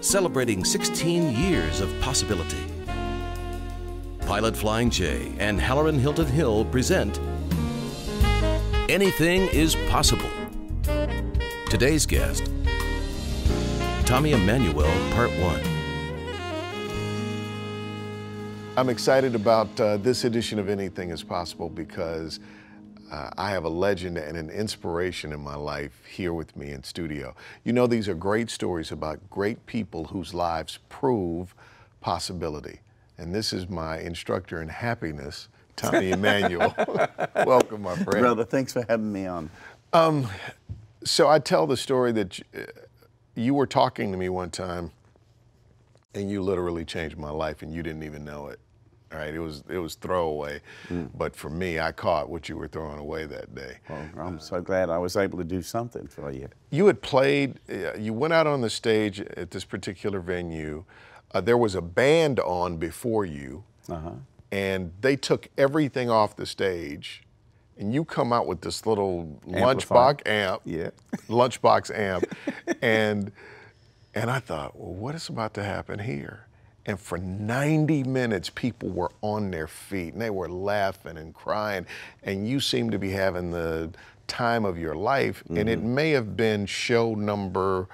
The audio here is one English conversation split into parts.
celebrating 16 years of possibility. Pilot Flying J and Hallerin Hilton Hill present Anything is Possible. Today's guest, Tommy Emmanuel, Part 1. I'm excited about this edition of Anything is Possible because I have a legend and an inspiration in my life here with me in studio. You know, these are great stories about great people whose lives prove possibility. And this is my instructor in happiness, Tommy Emmanuel. Welcome, my friend. Brother, thanks for having me on. So I tell the story that you were talking to me one time and you literally changed my life and you didn't even know it. All right, it was throwaway, but for me, I caught what you were throwing away that day. Well, I'm so glad I was able to do something for you. You had played, you went out on the stage at this particular venue. There was a band on before you, and they took everything off the stage, and you come out with this little lunchbox amp, lunchbox amp, and I thought, well, what is about to happen here? And for 90 minutes, people were on their feet and they were laughing and crying. And you seemed to be having the time of your life. And it may have been show number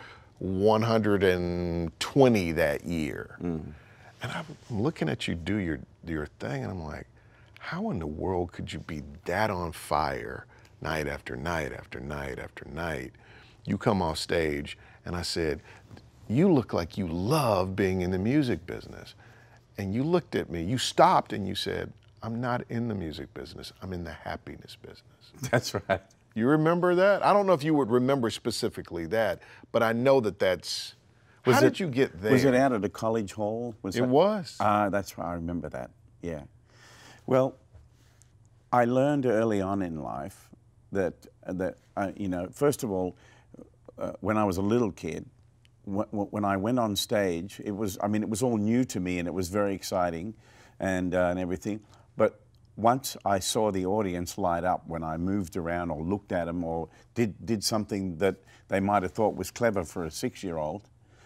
120 that year. And I'm looking at you do your thing and I'm like, how in the world could you be that on fire night after night after night after night? You come off stage and I said, you look like you love being in the music business. And you looked at me, you stopped and you said, I'm not in the music business, I'm in the happiness business. That's right. You remember that? I don't know if you would remember specifically that, but I know that that's, how did you get there? Was it out at a college hall? It was. That's right, I remember that, yeah. Well, I learned early on in life that you know, first of all, when I was a little kid, when I went on stage, it was all new to me and it was very exciting and everything. But once I saw the audience light up when I moved around or looked at them or did something that they might have thought was clever for a 6-year-old,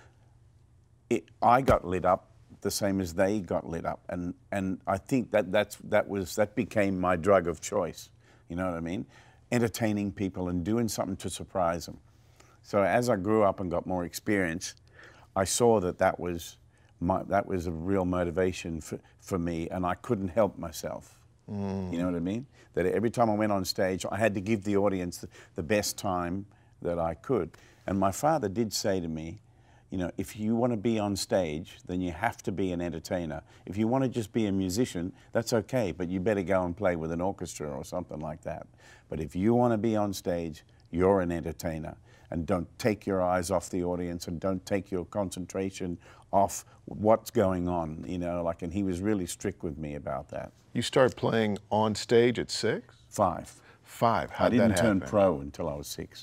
I got lit up the same as they got lit up. And I think that became my drug of choice, you know what I mean? Entertaining people and doing something to surprise them. So as I grew up and got more experience, I saw that was a real motivation for me, and I couldn't help myself. You know what I mean? That every time I went on stage, I had to give the audience the best time that I could. And my father did say to me, you know, if you want to be on stage, then you have to be an entertainer. If you want to just be a musician, that's okay, but you better go and play with an orchestra or something like that. But if you want to be on stage, you're an entertainer. And don't take your eyes off the audience and don't take your concentration off what's going on, you know, like, and he was really strict with me about that. You started playing on stage at 6? 5. 5, how'd that happen? I didn't turn pro until I was 6.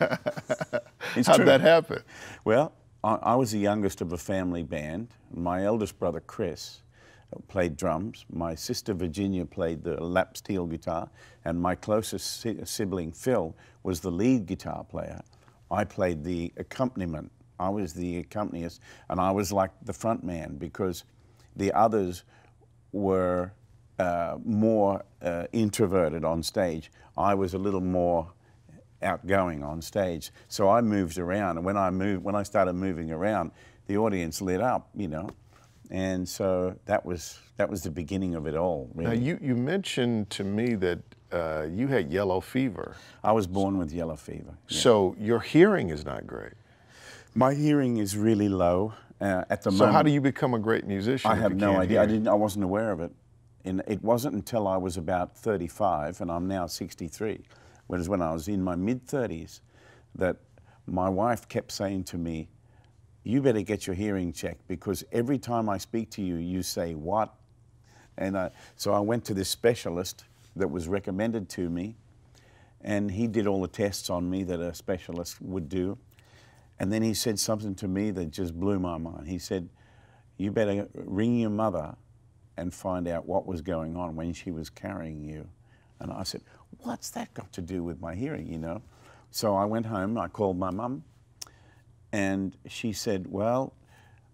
How'd that happen? Well, I was the youngest of a family band. My eldest brother, Chris, played drums. My sister, Virginia, played the lap steel guitar. And my closest sibling, Phil, was the lead guitar player. I played the accompaniment. I was the accompanist, and I was like the front man because the others were more introverted on stage. I was a little more outgoing on stage. So I moved around, and when I started moving around, the audience lit up, you know. And so that was the beginning of it all, really. Now you mentioned to me that you had yellow fever. I was born with yellow fever. Yeah. So your hearing is not great. My hearing is really low at the moment. So how do you become a great musician? I have no idea. I wasn't aware of it. And it wasn't until I was about 35, and I'm now 63, whereas when I was in my mid-30s, that my wife kept saying to me, you better get your hearing checked because every time I speak to you, you say, what? And so I went to this specialist that was recommended to me, and he did all the tests on me that a specialist would do. And then he said something to me that just blew my mind. He said, you better ring your mother and find out what was going on when she was carrying you. And I said, what's that got to do with my hearing, you know? So I went home, I called my mum, and she said, well,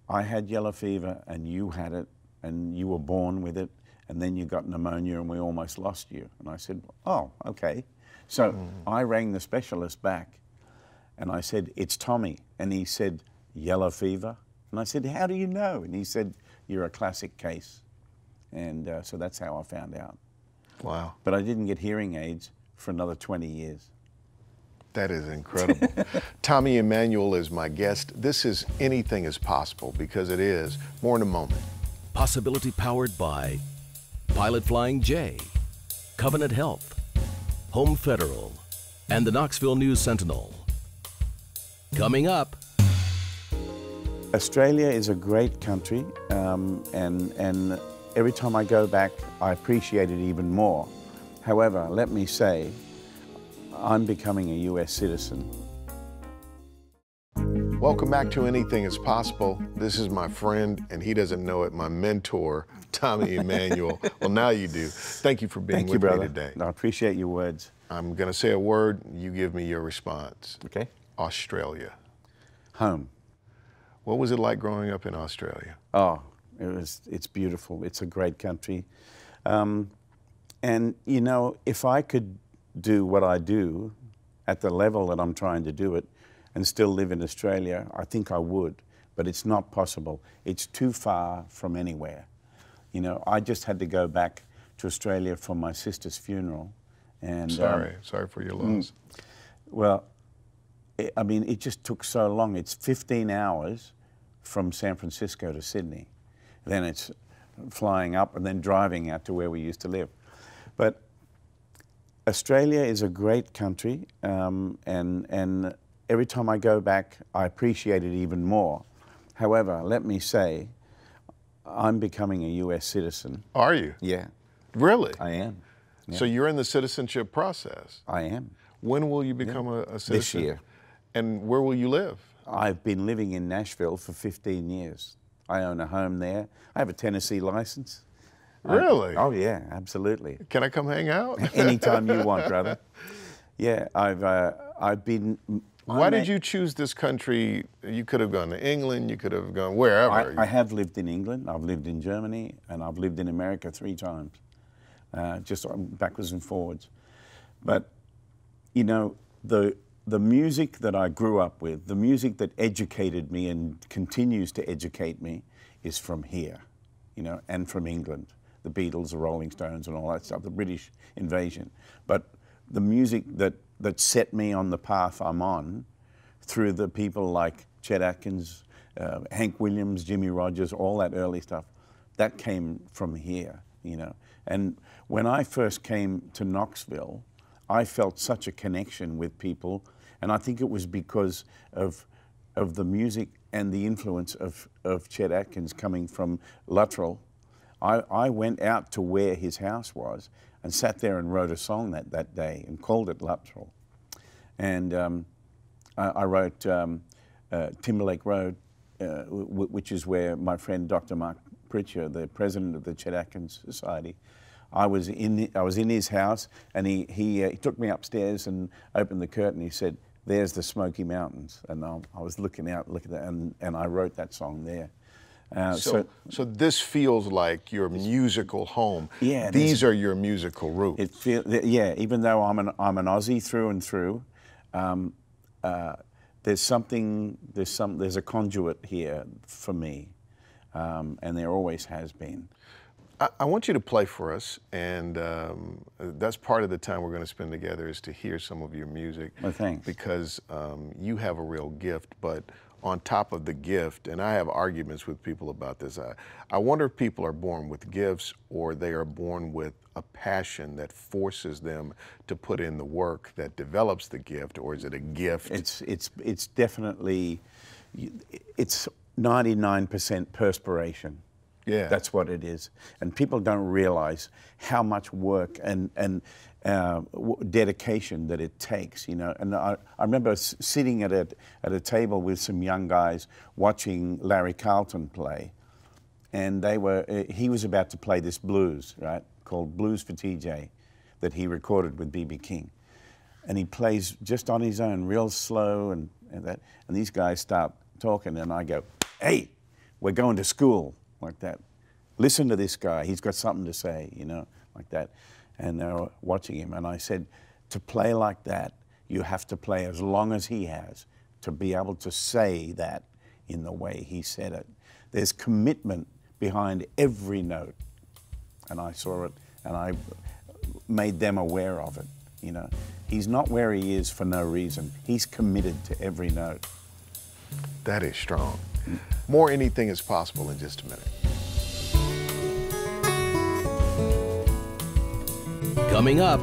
I had yellow fever and you had it and you were born with it and then you got pneumonia and we almost lost you. And I said, oh, okay. So I rang the specialist back and I said, it's Tommy. And he said, yellow fever? And I said, how do you know? And he said, you're a classic case. And so that's how I found out. Wow. But I didn't get hearing aids for another 20 years. That is incredible. Tommy Emmanuel is my guest. This is Anything is Possible, because it is. More in a moment. Possibility powered by Pilot Flying J, Covenant Health, Home Federal, and the Knoxville News Sentinel. Coming up. Australia is a great country, and every time I go back, I appreciate it even more. However, let me say, I'm becoming a US citizen. Welcome back to Anything is Possible. This is my friend, and he doesn't know it, my mentor, Tommy Emmanuel. Well, now you do. Thank you for being with me today. I appreciate your words. I'm going to say a word, you give me your response. Okay. Australia. Home. What was it like growing up in Australia? Oh, it's beautiful. It's a great country. And, you know, if I could do what I do at the level that I'm trying to do it and still live in Australia, I think I would. But it's not possible. It's too far from anywhere. You know, I just had to go back to Australia for my sister's funeral. And sorry for your loss. Well, I mean, it just took so long. It's 15 hours from San Francisco to Sydney. Then it's flying up and then driving out to where we used to live. But Australia is a great country, and every time I go back, I appreciate it even more. However, let me say, I'm becoming a US citizen. Are you? Yeah. Really? I am. Yeah. So you're in the citizenship process? I am. When will you become a citizen? This year. And where will you live? I've been living in Nashville for 15 years. I own a home there. I have a Tennessee license. Really? Oh yeah, absolutely. Can I come hang out? Anytime you want, brother. Yeah, I've been. Why did you choose this country? You could have gone to England. You could have gone wherever. I have lived in England. I've lived in Germany, and I've lived in America 3 times, just backwards and forwards. But you know, the music that I grew up with, the music that educated me and continues to educate me, is from here, you know, and from England. The Beatles, the Rolling Stones, and all that stuff, the British invasion. But the music that set me on the path I'm on, through the people like Chet Atkins, Hank Williams, Jimmy Rogers, all that early stuff, that came from here, you know. And when I first came to Knoxville, I felt such a connection with people, and I think it was because of the music and the influence of Chet Atkins coming from Luttrell. I went out to where his house was and sat there and wrote a song that day and called it Luttrell. And I wrote Timberlake Road, which is where my friend Dr. Mark Pritchard, the president of the Chet Atkins Society, I was in his house, and he took me upstairs and opened the curtain. He said, "There's the Smoky Mountains," and I was looking out, at that, and I wrote that song there. So this feels like your musical home. Yeah, these are your musical roots. Yeah. Even though I'm an Aussie through and through, there's a conduit here for me, and there always has been. I want you to play for us, and that's part of the time we're going to spend together is to hear some of your music. Oh, thanks. Because you have a real gift, but on top of the gift, and I have arguments with people about this, I wonder if people are born with gifts or they are born with a passion that forces them to put in the work that develops the gift, or is it a gift? It's definitely, it's 99% perspiration. Yeah. That's what it is. And people don't realize how much work and dedication that it takes, you know. And I remember sitting at a table with some young guys watching Larry Carlton play, and he was about to play this blues, right, called Blues for TJ, that he recorded with B.B. King. And he plays just on his own, real slow, and these guys start talking, and I go, "Hey, we're going to school, like that. Listen to this guy, he's got something to say, you know, like that. And they were watching him, and I said, to play like that, you have to play as long as he has to be able to say that in the way he said it. There's commitment behind every note. And I saw it, and I made them aware of it, you know. He's not where he is for no reason. He's committed to every note. That is strong. More Anything Is Possible in just a minute. Coming up,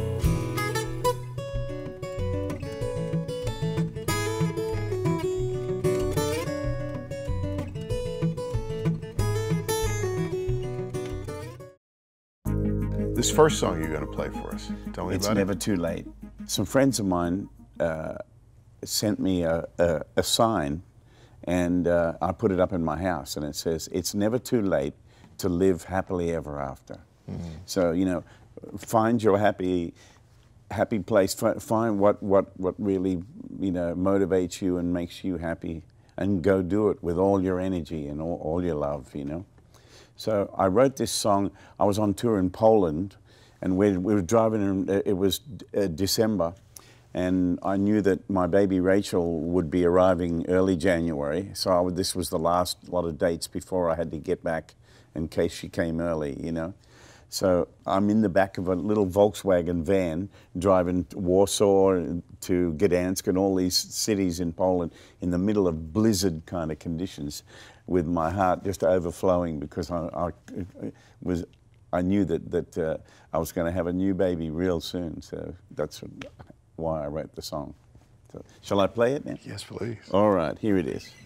This first song you're going to play for us, tell me It's about Never Too Late. Some friends of mine sent me a sign, and I put it up in my house, and it says, "It's never too late to live happily ever after." Mm-hmm. So, you know, find your happy place. Find what really, you know, motivates you and makes you happy, and go do it with all your energy and all your love, you know. So I wrote this song. I was on tour in Poland, and we were driving, and it was December, and I knew that my baby Rachel would be arriving early January, so this was the last lot of dates before I had to get back in case she came early, you know. So I'm in the back of a little Volkswagen van driving to Warsaw to Gdansk and all these cities in Poland in the middle of blizzard kind of conditions, with my heart just overflowing because I knew that I was going to have a new baby real soon. So that's why I wrote the song. So, shall I play it now? Yes, please. All right, here it is.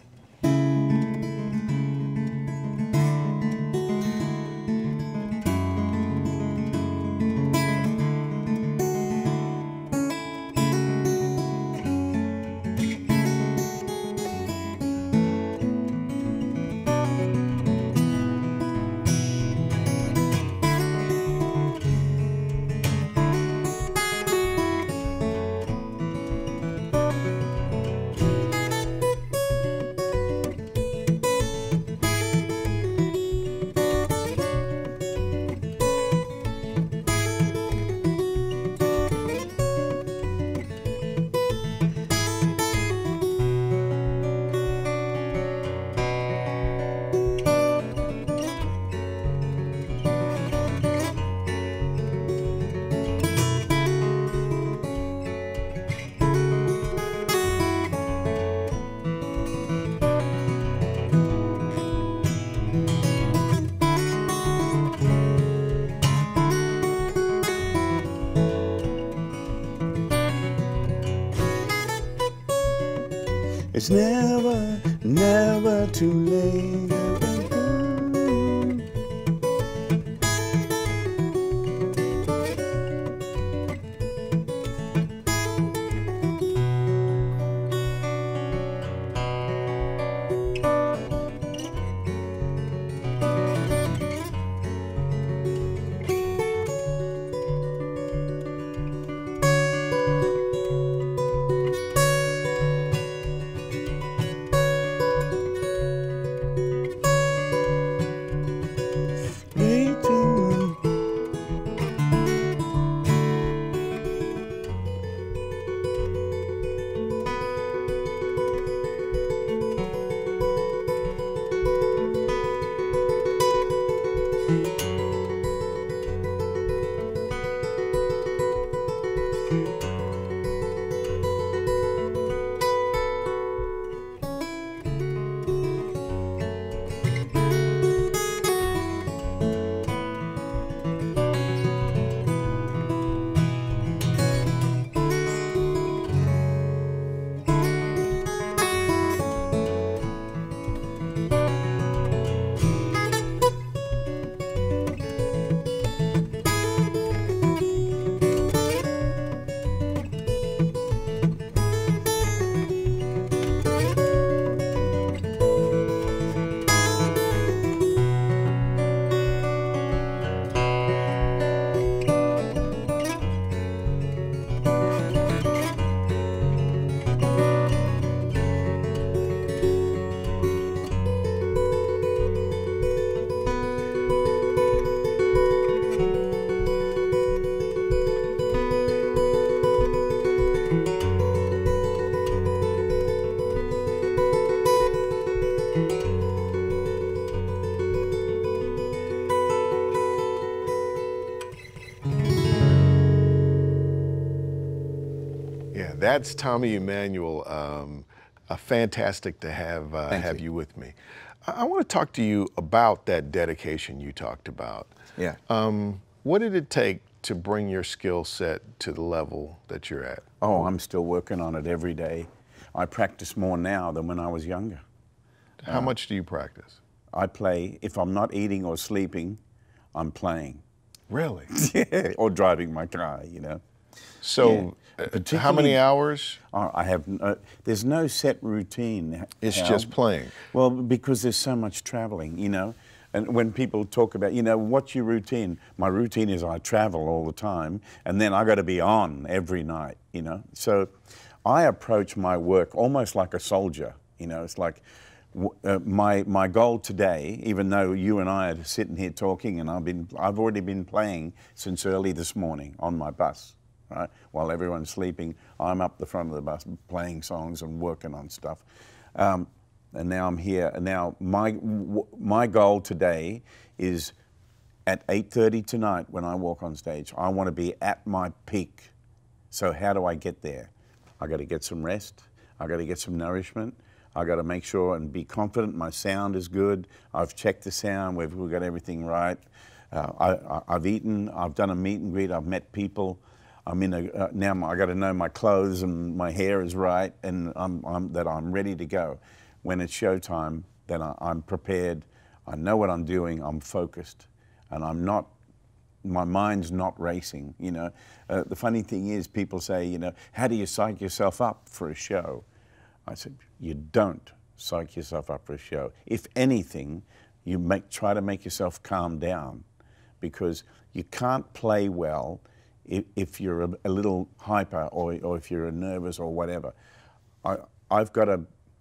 It's never, never too late. That's Tommy Emmanuel. Fantastic to have you with me. I want to talk to you about that dedication you talked about. Yeah. What did it take to bring your skill set to the level that you're at? Oh, I'm still working on it every day. I practice more now than when I was younger. How much do you practice? I play, if I'm not eating or sleeping, I'm playing. Really? Yeah, or driving my car, you know. So, yeah. How many hours? I have, there's no set routine. It's just playing. Well, because there's so much traveling, you know. And when people talk about, you know, what's your routine? My routine is I travel all the time, and then I got to be on every night, you know. So I approach my work almost like a soldier, you know. It's like my goal today, even though you and I are sitting here talking, and I've already been playing since early this morning on my bus, right? While everyone's sleeping, I'm up the front of the bus playing songs and working on stuff. And now I'm here. And now my goal today is at 8:30 tonight when I walk on stage, I want to be at my peak. So how do I get there? I got to get some rest. I got to get some nourishment. I got to make sure and be confident my sound is good. I've checked the sound. We've got everything right. I've eaten. I've done a meet and greet. I've met people. I'm in a now. I got to know my clothes and my hair is right, and I'm ready to go. When it's showtime, then I'm prepared. I know what I'm doing. I'm focused, and I'm not. My mind's not racing. You know, the funny thing is, people say, you know, how do you psych yourself up for a show? I said, you don't psych yourself up for a show. If anything, you try to make yourself calm down, because you can't play well if you're a little hyper or if you're nervous or whatever. I've got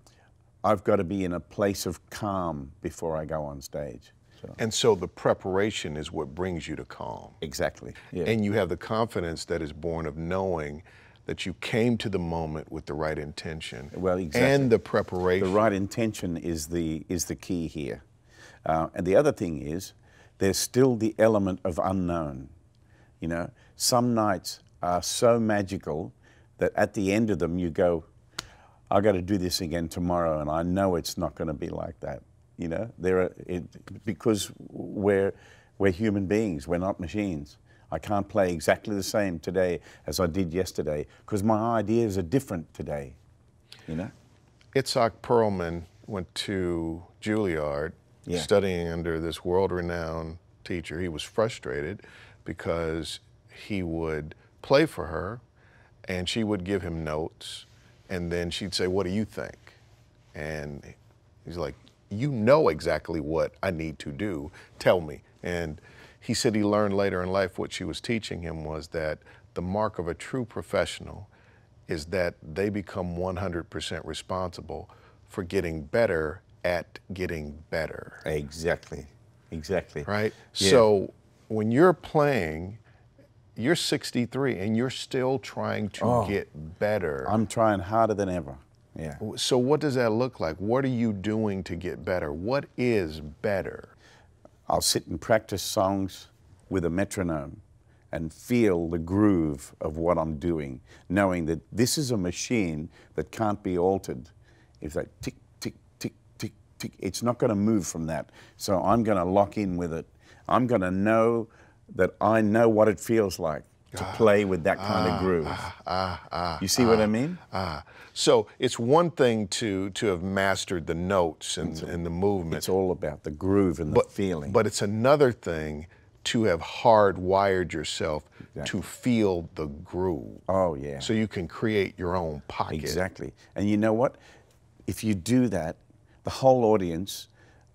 to be in a place of calm before I go on stage. So. And so the preparation is what brings you to calm. Exactly. Yeah. And you have the confidence that is born of knowing that you came to the moment with the right intention. Well, exactly. And the preparation. The right intention is the key here. And the other thing is, there's still the element of unknown. You know, some nights are so magical that at the end of them you go, I got to do this again tomorrow, and I know it's not going to be like that. You know, because we're human beings, we're not machines. I can't play exactly the same today as I did yesterday because my ideas are different today. You know, Itzhak Perlman went to Juilliard, studying under this world-renowned teacher. He was frustrated because he would play for her, and she would give him notes. And then she'd say, what do you think? And he's like, you know exactly what I need to do. Tell me. And he said he learned later in life what she was teaching him was that the mark of a true professional is that they become 100% responsible for getting better at getting better. Exactly. Exactly. Right? Yeah. So when you're playing, you're 63 and you're still trying to get better. I'm trying harder than ever. Yeah. So what does that look like? What are you doing to get better? What is better? I'll sit and practice songs with a metronome and feel the groove of what I'm doing, knowing that this is a machine that can't be altered. If that tick, tick, tick, tick, tick, it's not going to move from that. So I'm going to lock in with it. I'm going to know that I know what it feels like to play with that kind of groove. You see what I mean? So it's one thing to have mastered the notes and the movement. It's all about the groove and the feeling. But it's another thing to have hardwired yourself to feel the groove. Oh, yeah. So you can create your own pocket. Exactly. And you know what? If you do that, the whole audience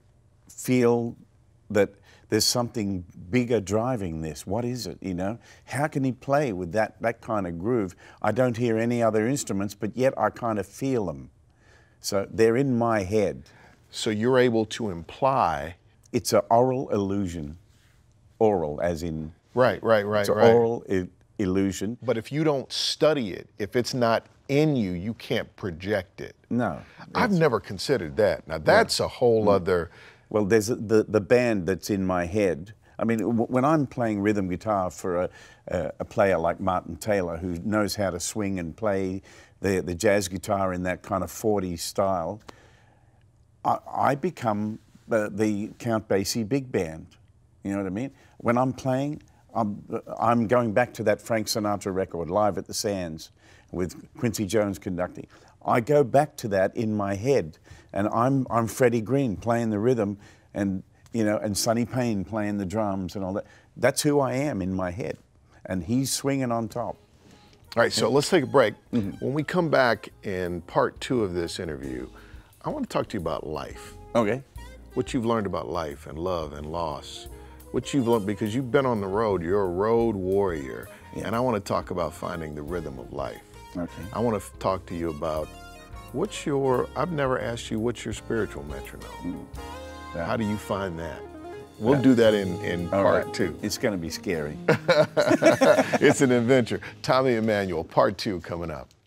feel that there's something bigger driving this. What is it, you know? How can he play with that kind of groove? I don't hear any other instruments, but yet I kind of feel them. So they're in my head. So you're able to imply. It's an oral illusion. Oral, as in. Right. It's an oral illusion. But if you don't study it, if it's not in you, you can't project it. No. I've never considered that. Now that's a whole other. Well, there's the band that's in my head. I mean, when I'm playing rhythm guitar for a player like Martin Taylor, who knows how to swing and play the jazz guitar in that kind of 40s style, I become the Count Basie big band. You know what I mean? When I'm playing, I'm going back to that Frank Sinatra record, Live at the Sands, with Quincy Jones conducting. I go back to that in my head, and I'm Freddie Green playing the rhythm, and you know, and Sonny Payne playing the drums and all that. That's who I am in my head, and he's swinging on top. All right, so let's take a break. When we come back in part 2 of this interview, I want to talk to you about life. Okay. What you've learned about life and love and loss. What you've learned, because you've been on the road, you're a road warrior. Yeah. And I want to talk about finding the rhythm of life. Okay. I want to talk to you about I've never asked you what's your spiritual metronome. Yeah. How do you find that? We'll do that in part 2. It's going to be scary. It's an adventure. Tommy Emmanuel, part 2 coming up.